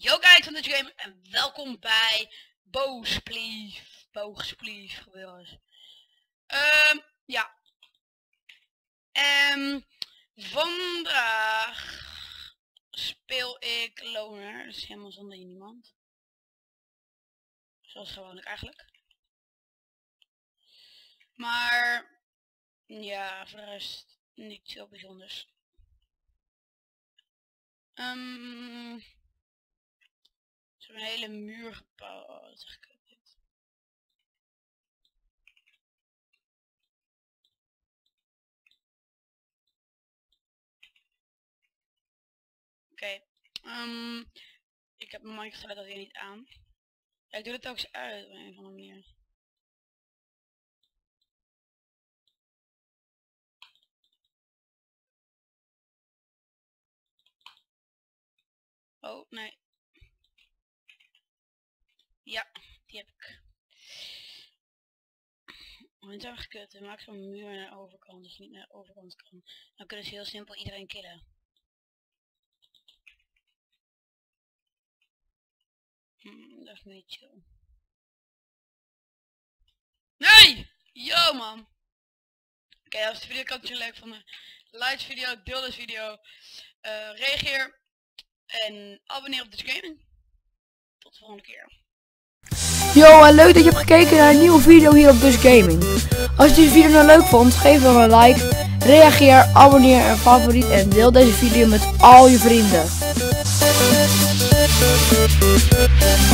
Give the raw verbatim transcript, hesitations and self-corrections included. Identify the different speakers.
Speaker 1: Yo guys van Dutch Game en welkom bij Boosplief. Boosplief gebeuren. Ehm ja. En vandaag speel ik loner, dus helemaal zonder iemand. Zoals gewoonlijk eigenlijk. Maar ja, voor de rest niet veel bijzonders. Um, Zo'n hele muur gebouwd. Oh, dat is echt kut. Oké. Okay. Um, ik heb mijn mic geluid alweer niet aan. Ja, ik doe het ook eens uit op een of andere manier. Oh, nee. Ja, die heb ik. Oh, het is erg kut. We maken zo'n muur naar de overkant, dus niet naar de overkant kan. Dan kunnen ze heel simpel iedereen killen. Hmm, dat is niet chill. Nee! Yo man! Oké, okay, als de video kan je leuk vonden, like de video, deel deze video, uh, reageer en abonneer op Dutch Gaming. Tot de volgende keer.
Speaker 2: Yo, en leuk dat je hebt gekeken naar een nieuwe video hier op Dutch Gaming. Als je deze video nou leuk vond, geef dan een like, reageer, abonneer en favoriet en deel deze video met al je vrienden.